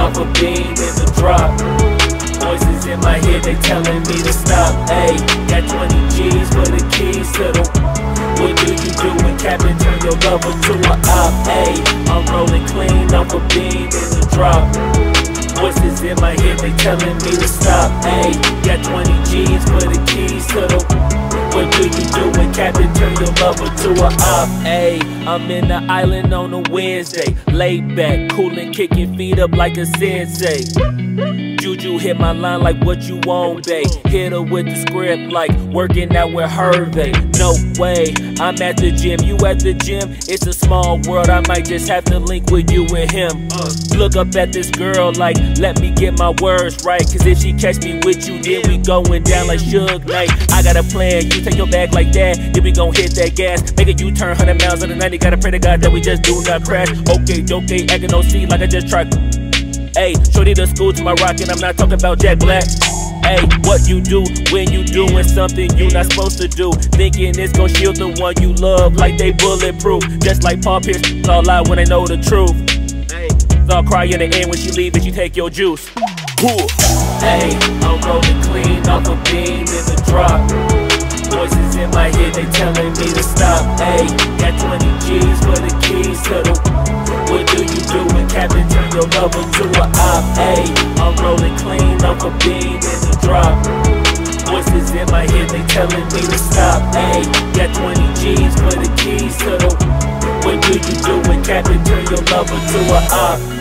off a beam in the drop. Voices in my head, they telling me to stop. Ayy, got 20 G's for the keys to the. What do you do when Captain turn your lover to a op? Ayy, I'm rolling clean off a beam in the drop. Voices in my head, they telling me to stop. Ayy, got 20 G's for the keys to the. What do you do when Captain turn your lover to a op? Ayy, I'm in the island on a Wednesday, laid back, coolin', kicking feet up like a sensei. Juju hit my line like what you want, babe. Hit her with the script like working out with Hervey. No way, I'm at the gym, you at the gym. It's a small world, I might just have to link with you and him. Look up at this girl like, let me get my words right. Cause if she catch me with you, then we going down like Suge Knight. I got a plan, you take your bag like that, then we gon' hit that gas. Make a U-turn 100 miles on the 90, gotta pray to God that we just do not crash. Okay, acting no C like I just tried. Ayy, shorty the school to my rocket, I'm not talking about Jack Black. Ayy, what you do when you doing something you not supposed to do? Thinking it's gon' shield the one you love like they bulletproof. Just like Paul Pierce, it's all lie when they know the truth. Ayy, I'll cry in the end when she leave and you take your juice. Ayy, I'm rolling clean off a beam in the drop. Voices in my head, they telling me to stop. Ayy, got 20 G's for the keys to the. What do you do when Captain turn your lover to a op? Ayy, I'm rolling clean off a beam in the drop. Voices in my head, they telling me to stop. Ayy, got 20 G's for the keys to the. What do you do when Captain turn your lover to a op?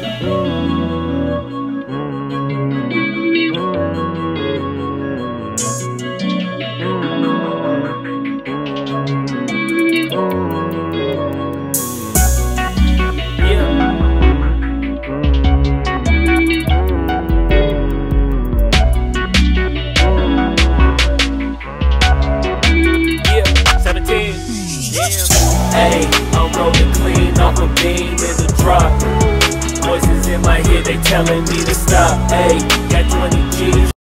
Ayy, I'm rolling clean off a beam in the drop. Voices in my head, they telling me to stop. Ayy, got 20 G's.